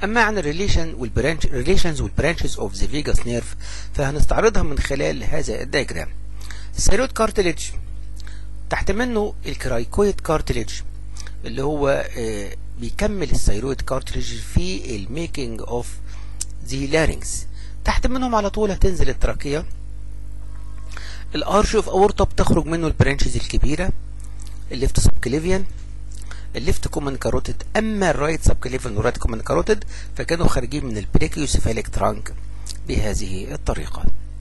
اما عن الريليشنز والبرانشز اوف ذا فيجاس نيرف فهنستعرضها من خلال هذا الدياجرام. الثيرويد كارتليج تحت منه الكرايكويد كارتليج اللي هو بيكمل الثيرويد كارتليج في الميكينج اوف ذا لارينكس. تحت منهم على طول هتنزل التراكية. الارش اوف اورتا بتخرج منه البرانشز الكبيره، الليفت سبكليفيان، الليفت كومن كاروتيد. اما الرايت سبكليفيان والرايت كومن كاروتيد فكانوا خارجين من البريكيوسيفاليك ترانك بهذه الطريقه.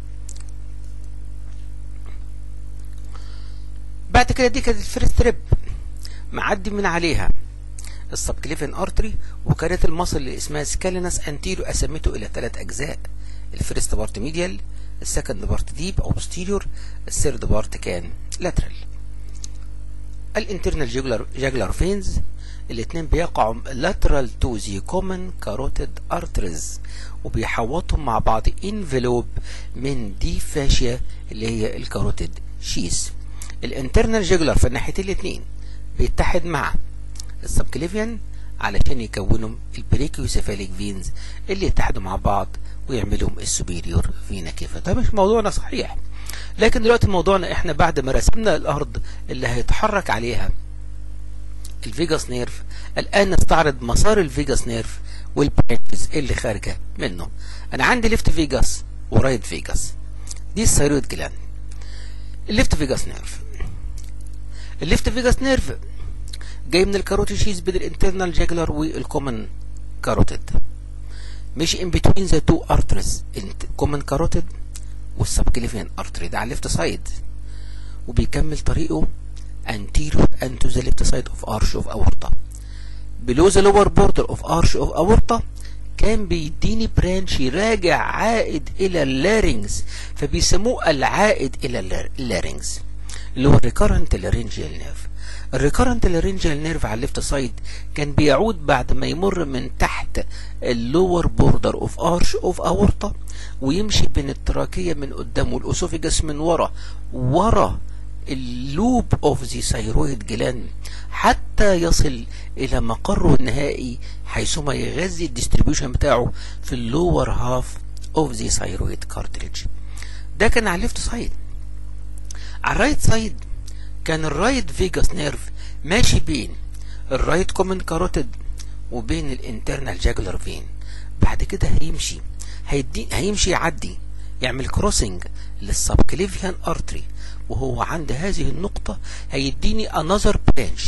بعد كده دي كانت الفيرست ريب، معدي من عليها السبكليفيان ارتري، وكانت المصل اللي اسمها سكالينس انتيريو قسمته الى 3 اجزاء. الفيرست بارت ميديال، السكند بارت ديب او بوستيريور، الثيرد بارت كان لاترال. الانترنال جاجلر فينز الاثنين بيقعوا lateral to the common carotid arteries وبيحوطهم مع بعض انفلوب من دي فاشيا اللي هي الكاروتيد شيس. الانترنال جاجلر في الناحيتين الاثنين بيتحد مع السبكليفيان علشان يكونوا البريكيوسيفاليك فينز اللي يتحدوا مع بعض ويعملوا السوبيريور فينا كيفا. ده مش موضوعنا صحيح، لكن دلوقتي موضوعنا احنا بعد ما رسمنا الارض اللي هيتحرك عليها الفيجاس نيرف، الان نستعرض مسار الفيجاس نيرف والبرانشز اللي خارجه منه. انا عندي ليفت فيجاس ورايت فيجاس، دي الثيرويد جلاند. الليفت فيجاس نيرف، الليفت فيجاس نيرف جاي من الكاروتيد شيز بين الانترنال جاجلر والكومن كاروتيد، مش in between the two arteries الكومن كاروتيد والسبكليفيان ارتري ده على الليفت سايد، وبيكمل طريقه anterior and to the left side of arch of aorta. below the lower border of arch of aorta كان بيديني برانش راجع عائد الى اللارينجز، فبيسموه العائد الى اللارينجز اللي هو الريكارنت لارينجيال نيرف. الريكارنت لارينجيال نيرف على الليفت سايد كان بيعود بعد ما يمر من تحت اللور بوردر اوف ارش اوف اورتا ويمشي بين التراكيه من قدام والاسوفيجاس من ورا اللوب اوف ذا ثيرويد جلاند حتى يصل الى مقره النهائي حيثما يغذي الديستريبيوشن بتاعه في اللور هاف اوف ذا ثيرويد كارتريج. ده كان على الليفت سايد. على الرايت سايد كان الرايت فيجاس نيرف ماشي بين الرايت كومن كاروتيد وبين الانترنال جاجلر فين. بعد كده هيمشي يعدي يعمل كروسنج للسبكليفيان ارتري، وهو عند هذه النقطة هيديني انذر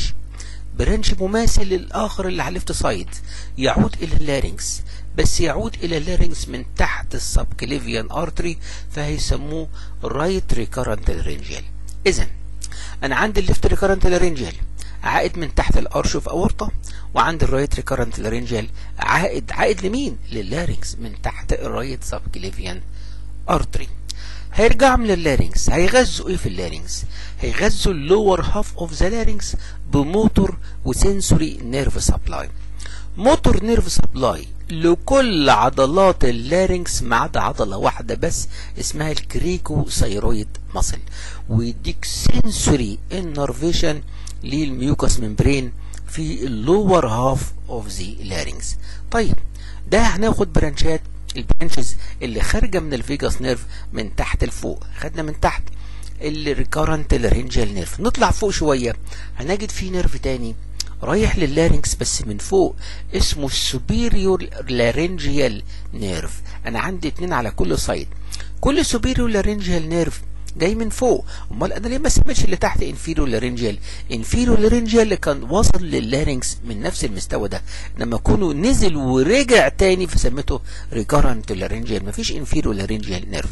برانش مماثل للاخر اللي على الليفت سايد يعود الى اللارينكس، بس يعود الى اللارينكس من تحت السبكليفيان ارتري، فهيسموه رايت ريكارنت لارينجيال. اذا انا عندي الليفت ريكارنت لارينجيال عائد من تحت الارش اوف اورتا، وعند الرايت ريكارنت لارينجيال عائد لمين؟ لللارينكس من تحت الرايت سبكليفيان ارتري. هيرجع من اللارينكس، هيغذوا ايه في اللارينكس؟ هيغذوا اللور هاف اوف ذا لارينكس بموتور وسنسوري نيرف سبلاي. موتور نيرف سبلاي لكل عضلات اللارينكس ما عدا عضله واحده بس اسمها الكريكو ثيرويد ماسل، ويديك سنسوري انرفيشن للميوكس ممبرين في اللور هاف اوف ذا لارينكس. طيب ده هناخد برانشات، البرانشز اللي خارجه من الفيجاس نيرف من تحت لفوق. خدنا من تحت الريكارنت لارينجيال نيرف، نطلع فوق شويه هنجد في نيرف تاني رايح لللارينكس بس من فوق اسمه السوبيريور لارينجيال نيرف. انا عندي 2 على كل سايد، كل سوبيريور لارينجيال نيرف جاي من فوق. امال انا ليه ما سميتش اللي تحت انفيريور لارينجيال؟ انفيريور لارينجيال اللي كان وصل لللارينكس من نفس المستوى ده، لما كونه نزل ورجع تاني فسميته ريكارنت لارينجيال. مفيش انفيريور لارينجيال نيرف،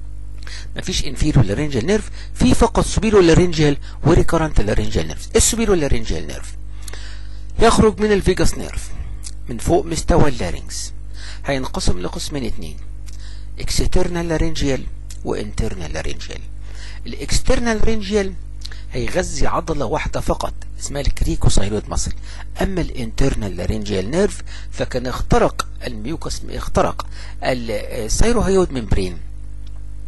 مفيش انفيريور لارينجيال نيرف، في فقط سوبيريور لارينجيال وريكارنت لارينجيال نيرف. السوبيريور لارينجيال نيرف يخرج من الفيجاس نيرف من فوق مستوى اللارينكس، هينقسم لقسمين 2، اكسترنال لارينجيال وانترنال لارينجيال. الاكسترنال لارينجيال هيغذي عضله واحده فقط اسمها الكريكوثايرويد ماسل. اما الانترنال لارينجيال نيرف فكان اخترق الثيروهايود ممبرين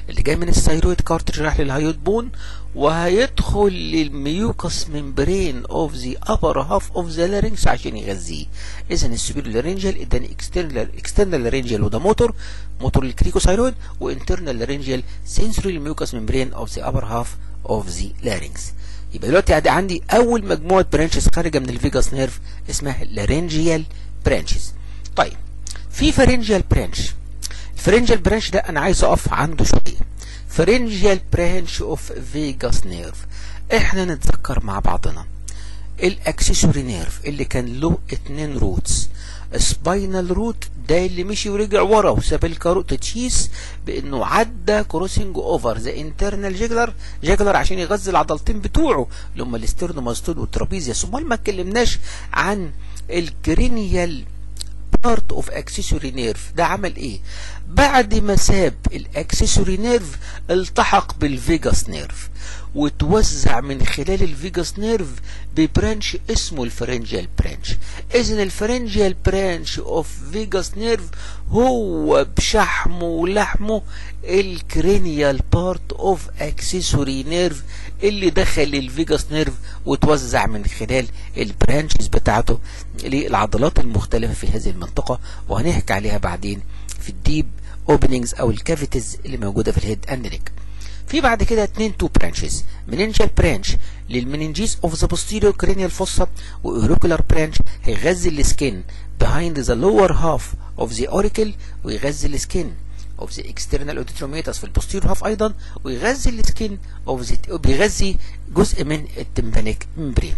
اللي جاي من الثايرويد كارتريج راح للهايويد بون وهيدخل للميوكس ممبرين اوف ذا ابر هاف اوف ذا لارynx عشان يغذيه. اذا السوبيريور لارنجيال اداني اكسترنال لارنجيال وده موتور الكريكوثايرويد، وانترنال لارنجيال سنسوري ميوكس ممبرين اوف ذا ابر هاف اوف ذا لارynx. يبقى دلوقتي عندي اول مجموعه برانشز خارجه من الفيجاس نيرف اسمها لارنجيال برانشز. طيب في فارنجيال برانش. الفارنجيال برانش ده انا عايز اقف عنده شويه. فارنجيال برانش اوف فيجاس نيرف، احنا نتذكر مع بعضنا الاكسسوري نيرف اللي كان له 2 روتس. سباينال روت ده اللي مشي ورجع ورا وساب الكاروت تشيس بانه عدى كروسنج اوفر ذا انترنال جيجلر عشان يغذي العضلتين بتوعه اللي هم الاسترنوماستول والترابيزيوس. امال ما اتكلمناش عن الكرينيال بارت اوف اكسسوري نيرف ده عمل ايه؟ بعد ما ساب الاكسسوري نيرف التحق بالفيجاس نيرف وتوزع من خلال الفيجاس نيرف ببرانش اسمه الفارنجيال برانش. اذن الفارنجيال برانش اوف فيجاس نيرف هو بشحمه ولحمه الكرينيال بارت اوف اكسسوري نيرف اللي دخل الفيجاس نيرف وتوزع من خلال البرانشز بتاعته للعضلات المختلفة في هذه المنطقة، وهنحكي عليها بعدين في الديب اوبننجز او الكافيتيز اللي موجودة في الهيد اند نيك. في بعد كده 2 برانشز، مننجال برانش للمننجيز اوف ذا posterior cranial fossa، واوريكولار برانش هيغذي السكين behind the lower half of the auricle ويغذي السكين of the external auditomeatus في البوستيريور هاف ايضا، ويغذي السكين بيغذي جزء من التمبانيك ممبرين.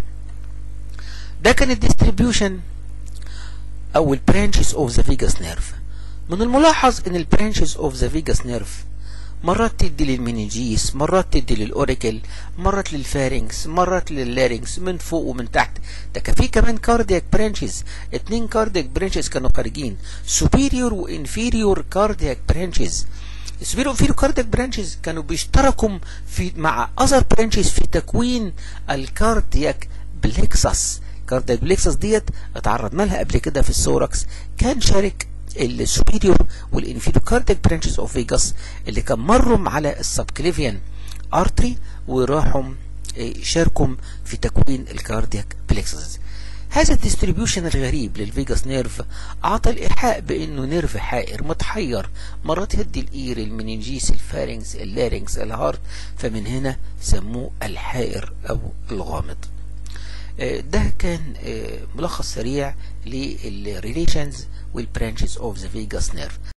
ده كان الديستريبيوشن او البرانشز اوف ذا فيجاس نيرف. من الملاحظ ان البرانشز اوف ذا فيجاس نيرف مرات تدي للمننجيس، مرات تدي للاوريكل، مرات للفارنكس، مرات لللارنكس، من فوق ومن تحت. ده كان في كمان كاردياك برانشز، 2 كاردياك برانشز كانوا خارجين، سوبيريور وانفيريور كاردياك برانشز. السوبيريور وانفيريور كاردياك برانشز كانوا بيشتركوا مع اذر برانشز في تكوين الكاردياك بليكسس. الكاردياك بليكسس ديت اتعرضنا لها قبل كده في الثوركس، كان شارك السوبيريور والانفيريور كاردياك برانشز اوف فيجاس اللي كان مروا على السبكليفيان ارتري وراحوا شاركوا في تكوين الكاردياك بليكسس. هذا الديستريبيوشن الغريب للفيجاس نيرف اعطى الايحاء بانه نيرف حائر متحير، مرات يدي الاير، المننجيس، الفارنكس، اللارنكس، الهارت، فمن هنا سموه الحائر او الغامض. ده كان ملخص سريع للريليشنز والبرانشز اوف ذا فيجاس نيرف.